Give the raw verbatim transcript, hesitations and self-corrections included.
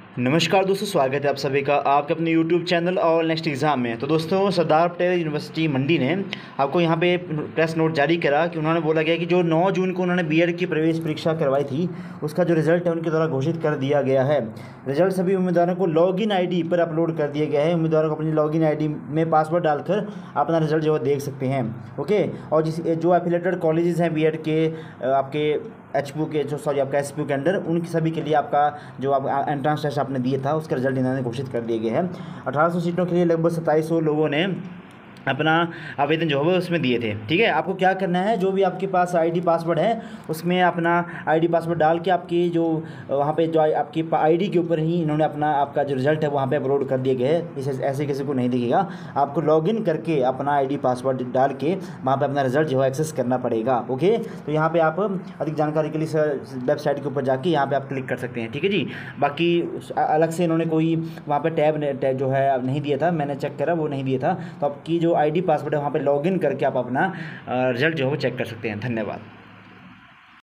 नमस्कार दोस्तों, स्वागत है आप सभी का आपके अपने यूट्यूब चैनल और नेक्स्ट एग्ज़ाम में। तो दोस्तों, सरदार पटेल यूनिवर्सिटी मंडी ने आपको यहाँ पे प्रेस नोट जारी करा कि उन्होंने बोला गया कि जो नौ जून को उन्होंने बीएड की प्रवेश परीक्षा करवाई थी, उसका जो रिज़ल्ट है उनके द्वारा घोषित कर दिया गया है। रिजल्ट सभी उम्मीदवारों को लॉगिन आईडी पर अपलोड कर दिया गया है। उम्मीदवारों को अपनी लॉगिन आईडी में पासवर्ड डालकर अपना रिजल्ट जो है देख सकते हैं। ओके, और जिस जो एफिलेटेड कॉलेजेस हैं बीएड के, आपके एच पी यू के जो सॉरी आपका एस पी यू के अंडर, उन सभी के लिए आपका जो आप एंट्रेंस टेस्ट आपने दिया था उसका रिजल्ट इन्होंने घोषित कर दिए गए हैं। अठारह सौ सीटों के लिए लगभग सत्ताईस सौ लोगों ने अपना आवेदन जो है उसमें दिए थे। ठीक है, आपको क्या करना है, जो भी आपके पास आईडी पासवर्ड है उसमें अपना आईडी पासवर्ड डाल के आपकी जो वहाँ पे जो आपकी आईडी के ऊपर ही इन्होंने अपना आपका जो रिजल्ट है वहाँ पे अपलोड कर दिए गए हैं। इसे ऐसे किसी को नहीं दिखेगा, आपको लॉगिन करके अपना आईडी पासवर्ड डाल के वहाँ पे अपना रिजल्ट जो है एक्सेस करना पड़ेगा। ओके, तो यहाँ पे आप अधिक जानकारी के लिए वेबसाइट के ऊपर जाके यहाँ पे आप क्लिक कर सकते हैं। ठीक है जी, बाकी अलग से इन्होंने कोई वहाँ पे टैब टैब जो है नहीं दिया था, मैंने चेक करा वो नहीं दिया था। तो आपकी जो आईडी पासवर्ड है वहाँ पे लॉगिन करके आप अपना रिजल्ट जो है वो चेक कर सकते हैं। धन्यवाद।